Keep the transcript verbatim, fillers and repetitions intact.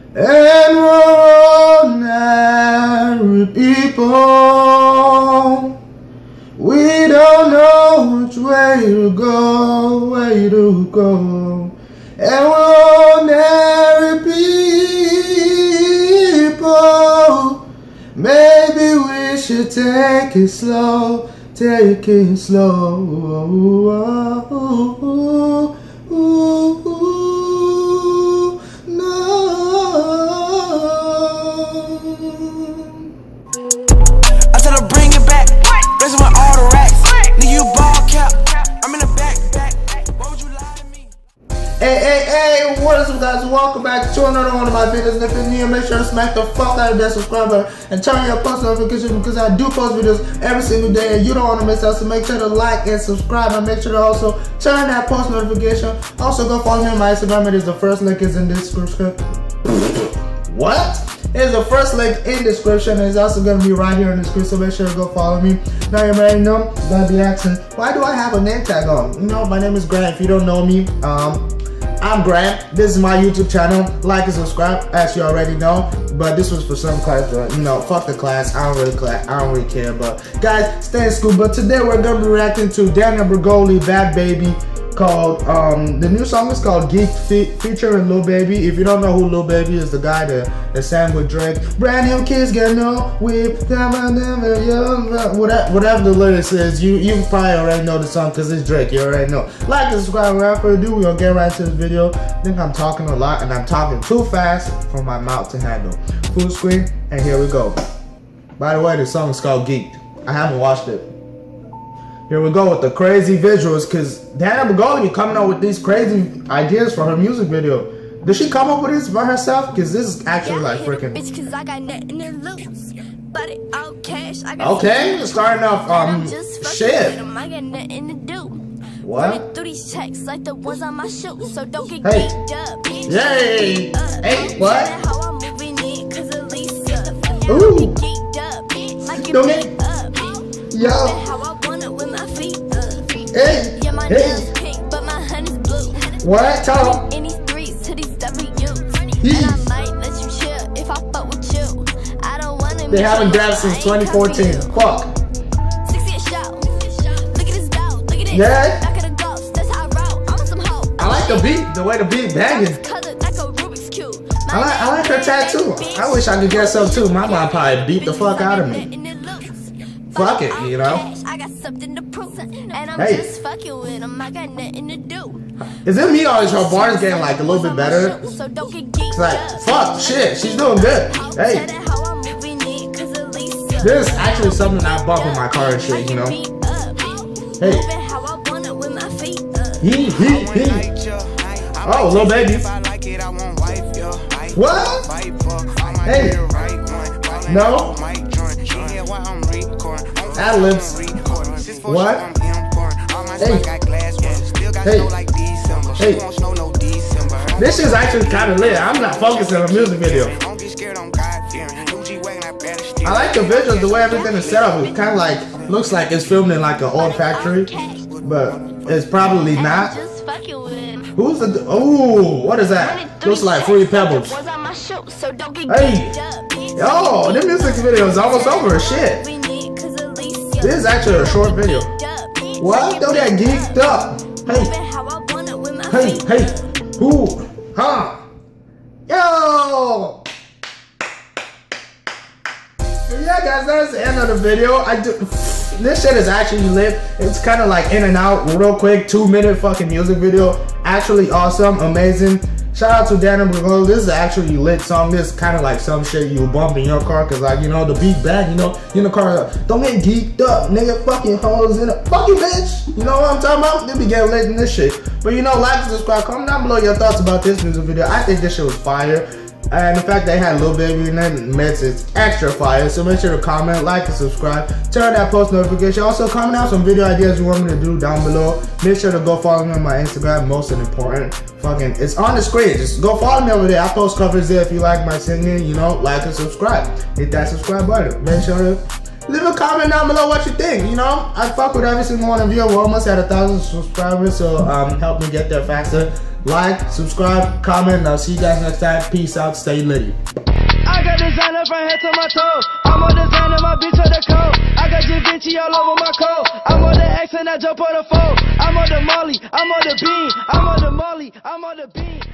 And we're ordinary people. We don't know which way to go, way to go. And we're ordinary people. Maybe we should take it slow, take it slow. Ooh, ooh, ooh, ooh, ooh, no. I tell her bring it back, raising with all the racks. Nigga, you ball cap, I'm in the back, back. Why would you lie to me? Hey, hey, hey, what is up, guys? Welcome back to another one of my videos. And if you're new, make sure to smack the fuck out of that subscribe button and turn on your post notifications because I do post videos every single day and you don't want to miss out. So make sure to like and subscribe and make sure to also turn on that post notification. Also, go follow me on my Instagram. It is the first link is in the description. What? It's the first link in the description and it's also going to be right here in the screen, so make sure to go follow me. Now you already know, you're going to be asking, why do I have a name tag on? You know, my name is Grant. If you don't know me, um, I'm Grant. This is my YouTube channel. Like and subscribe, as you already know. But this was for some class, but you know, fuck the class. I don't really class. I don't really care. But guys, stay in school. But today we're going to be reacting to Daniel Bregoli, Bad Baby. Called um the new song is called Geek fe featuring Lil Baby. If you don't know who Lil Baby is, the guy that, that sang with Drake. Brand new kids get no whip, whatever, whatever the lyrics is, you you probably already know the song because it's Drake. You already know. Like and subscribe. Without further ado, we're gonna get right to this video. I think I'm talking a lot and I'm talking too fast for my mouth to handle. Full screen, and here we go. By the way, the song is called Geek. I haven't watched it. Here we go with the crazy visuals, because Daniel Bregoli be coming up with these crazy ideas for her music video. Did she come up with this by herself? Because this is actually like freaking... Okay, starting off, um, shit. What? Hey. Yay. Hey, what? Ooh. Don't it? Yo. Hey, hey. What? Tell him. They haven't danced since twenty fourteen. Fuck. Yeah. I like the beat, the way the beat banging. I like, I like her tattoo. I wish I could get some too. My mom probably beat the fuck out of me. Fuck it, you know. Hey. Is it me or is her bars getting like a little bit better? It's like, fuck, shit, she's doing good. Hey. This is actually something I bought in my car and shit, you know. Hey. He, he, he. Oh, Lil Baby. What? Hey. No. Ad-libs. What? Hey. Hey. Hey. This is actually kind of lit. I'm not focusing on the music video. I like the visuals, the way everything is set up. It kind of like, looks like it's filmed in like an old factory. But it's probably not. Who's the, oh, what is that? Looks like Fruity Pebbles. Hey. Yo, this music video is almost over. Shit. This is actually a short video. What? Don't get geeked up. Hey. Hey, hey. Who? Huh? Yo! So yeah, guys, that's the end of the video. I do. This shit is actually lit. It's kind of like in and out, real quick, two minute fucking music video. Actually awesome, amazing. Shout out to Daniel Bregoli. This is actually a lit song. This is kind of like some shit you bump in your car, cause like, you know, the beat back, you know, you in the car, don't get geeked up, nigga, fucking hoes in it, fuck you, bitch. You know what I'm talking about? They be getting lit in this shit. But you know, like and subscribe. Comment down below your thoughts about this music video. I think this shit was fire. And the fact they had Lil Baby in it makes it extra fire. So make sure to comment, like, and subscribe. Turn on that post notification. Also, comment out some video ideas you want me to do down below. Make sure to go follow me on my Instagram. Most important, fucking, it's on the screen. Just go follow me over there. I post covers there. If you like my singing, you know, like and subscribe. Hit that subscribe button. Make sure to leave a comment down below what you think. You know, I fuck with every single one of you. We're almost at a thousand subscribers, so um, help me get there faster. like, subscribe, comment, and I'll see you guys next time. Peace out. Stay litty. I got designer from head to my toe. I'm on designer, my bitch on the coat. I got Da Vinci all over my coat. I'm on the X and I jump on the phone. I'm on the Molly, I'm on the beam. I'm on the Molly, I'm on the beam.